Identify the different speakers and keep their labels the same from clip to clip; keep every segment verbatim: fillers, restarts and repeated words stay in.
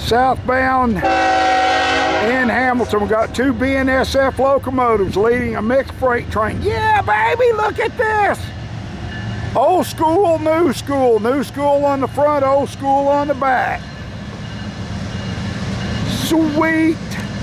Speaker 1: Southbound in Hamilton, we got two B N S F locomotives leading a mixed freight train. Yeah, baby, look at this. Old school, new school. New school on the front, old school on the back. Sweet.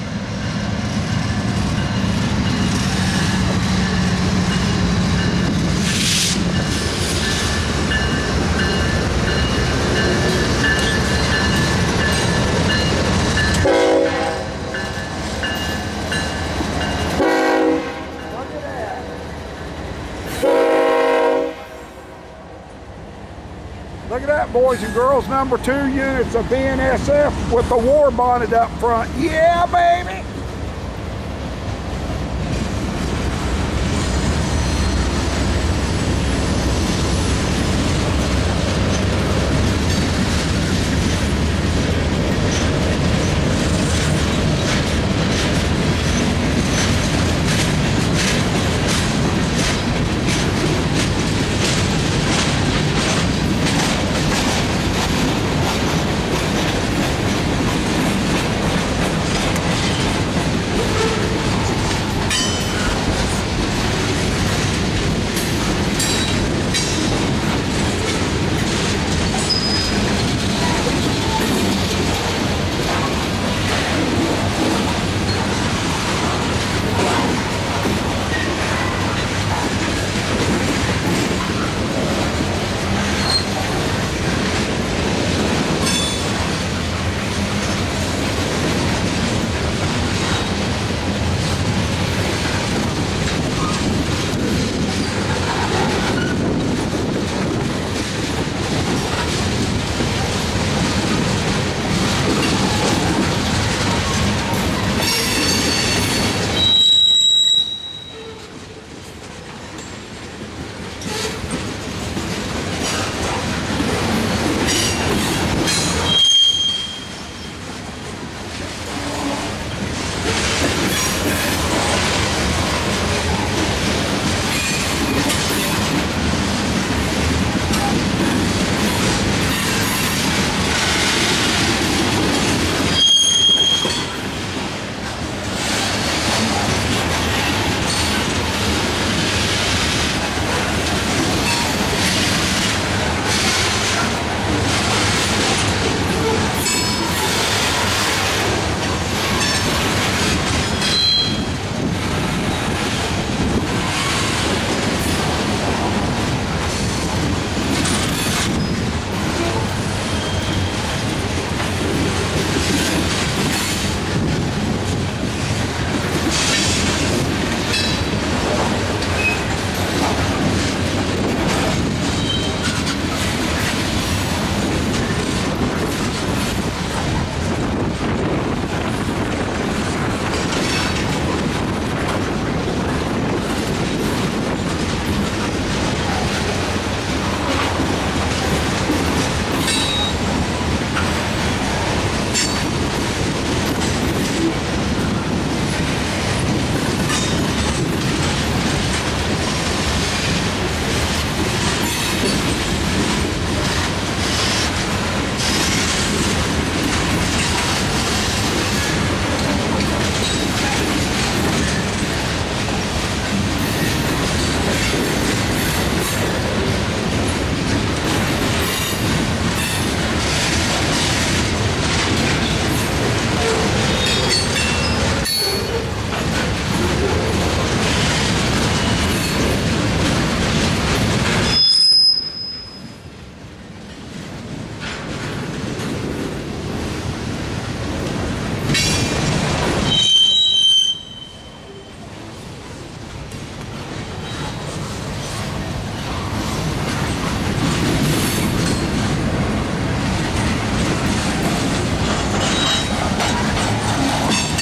Speaker 1: Look at that, boys and girls, number two units of B N S F with the war bonnet up front. Yeah, baby!